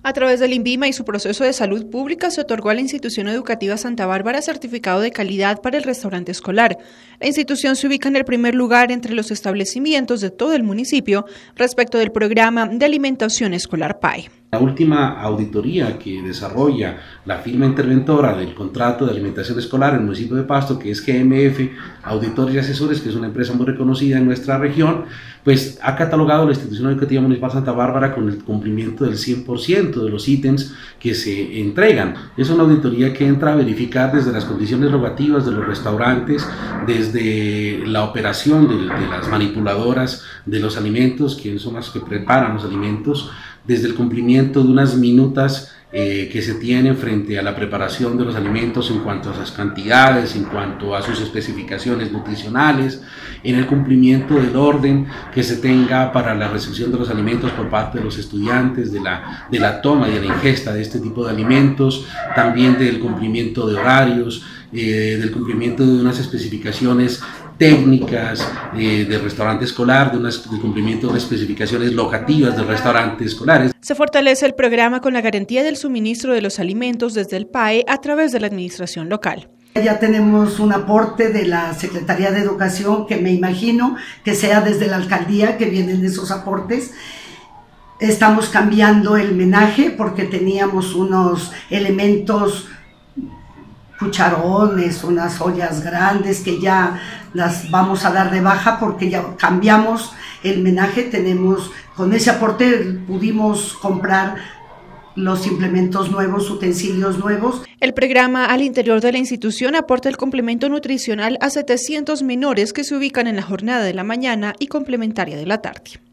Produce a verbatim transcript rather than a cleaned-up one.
A través del INVIMA y su proceso de salud pública se otorgó a la institución educativa Santa Bárbara certificado de calidad para el restaurante escolar. La institución se ubica en el primer lugar entre los establecimientos de todo el municipio respecto del programa de alimentación escolar P A E. La última auditoría que desarrolla la firma interventora del contrato de alimentación escolar en el municipio de Pasto, que es G M F Auditores y Asesores, que es una empresa muy reconocida en nuestra región, pues ha catalogado la institución educativa municipal Santa Bárbara con el cumplimiento del cien por ciento de los ítems que se entregan. Es una auditoría que entra a verificar desde las condiciones rogativas de los restaurantes, desde la operación de, de las manipuladoras de los alimentos, que son las que preparan los alimentos, desde el cumplimiento de unas minutas eh, que se tienen frente a la preparación de los alimentos en cuanto a sus cantidades, en cuanto a sus especificaciones nutricionales, en el cumplimiento del orden que se tenga para la recepción de los alimentos por parte de los estudiantes, de la, de la toma y de la ingesta de este tipo de alimentos, también del cumplimiento de horarios, eh, del cumplimiento de unas especificaciones técnicas eh, del restaurante escolar, de unas, del cumplimiento de especificaciones locativas del restaurante escolar. Se fortalece el programa con la garantía del suministro de los alimentos desde el P A E a través de la administración local. Ya tenemos un aporte de la Secretaría de Educación, que me imagino que sea desde la alcaldía que vienen esos aportes. Estamos cambiando el menaje porque teníamos unos elementos, cucharones, unas ollas grandes que ya las vamos a dar de baja porque ya cambiamos el menaje. Tenemos, con ese aporte pudimos comprar los implementos nuevos, utensilios nuevos. El programa al interior de la institución aporta el complemento nutricional a setecientos menores que se ubican en la jornada de la mañana y complementaria de la tarde.